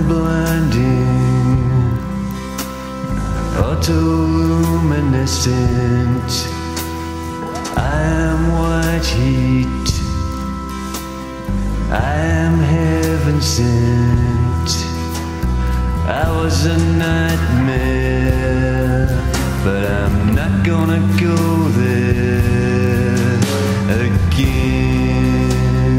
am blinding, autoluminescent. I am white heat, I am heaven sent. I was a nightmare, but I'm not gonna go there again.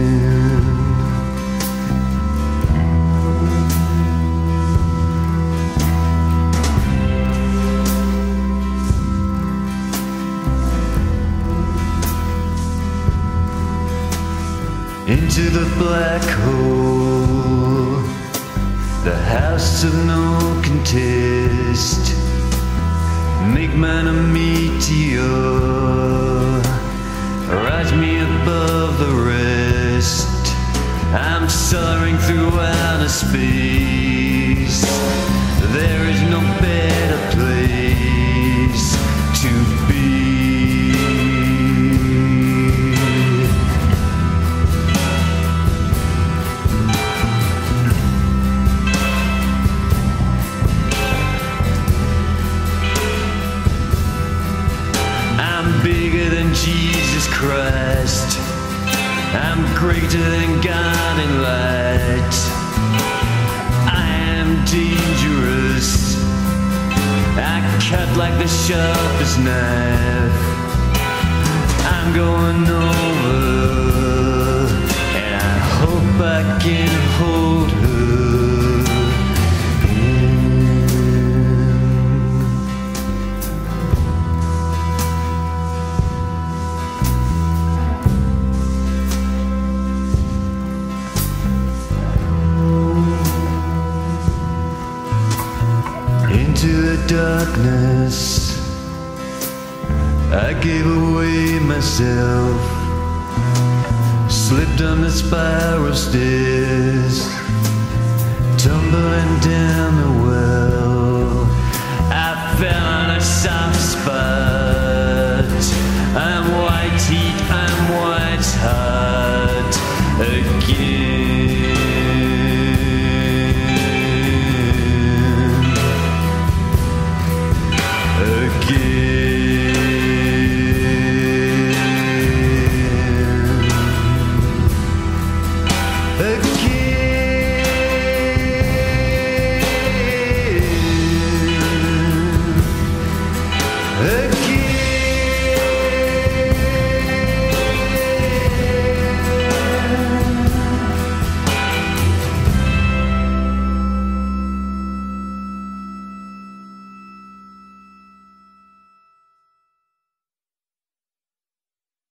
Into the black hole, the house of no contest. Make mine a meteor, rise me above the rest. I'm soaring through outer space. There is no better place to be. Bigger than Jesus Christ, I'm greater than God in light. I am dangerous, I cut like the sharpest knife. I'm going over, and I hope I can hold her. Into the darkness, I gave away myself, slipped on the spiral stairs, tumbling down the well. I fell on a soft spot. I'm